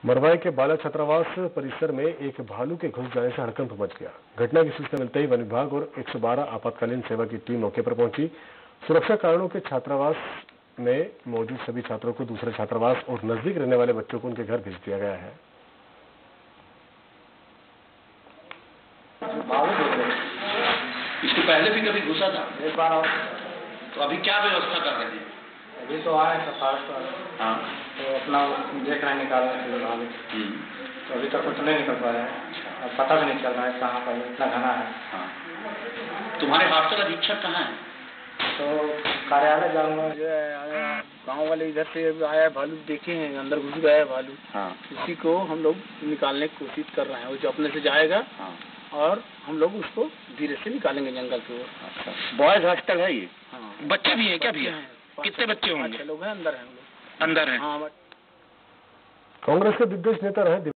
मरवाई के बाला छात्रावास परिसर में एक भालू के घुस जाने से हड़कंप मच गया। घटना की सूचना मिलते ही वन विभाग और 112 आपातकालीन सेवा की टीम मौके पर पहुंची। सुरक्षा कारणों के छात्रावास में मौजूद सभी छात्रों को दूसरे छात्रावास और नजदीक रहने वाले बच्चों को उनके घर भेज दिया गया है। इसके पहले भी कभी घुसा था? एक बार और। तो अभी क्या व्यवस्था कर रहे हैं? अभी तो आए सफारत। हाँ, तो अपना देख रहे हैं निकालने के लिए। तो अभी तक कुछ नहीं निकल पाया है। अब पता भी नहीं चल रहा है कहाँ पर इतना घना है। हाँ। तुम्हारे हॉस्टल अधीक्षक कहाँ है? तो कार्यालय जाऊँगा। गाँव वाले इधर से आया भालू, देखे हैं अंदर घुस गया है भालू। हाँ। उसी को हम लोग निकालने की कोशिश कर रहे हैं। वो जो अपने से जाएगा। हाँ। और हम लोग उसको धीरे से निकालेंगे जंगल की ओर। अच्छा, बॉयज हॉस्टल है ये? हाँ। बच्चे भी हैं क्या भैया? कितने बच्चे होंगे? 5 लोग हैं, अंदर हैं हम लोग। अंदर हैं। हाँ। कांग्रेस के दिग्गज नेता रहे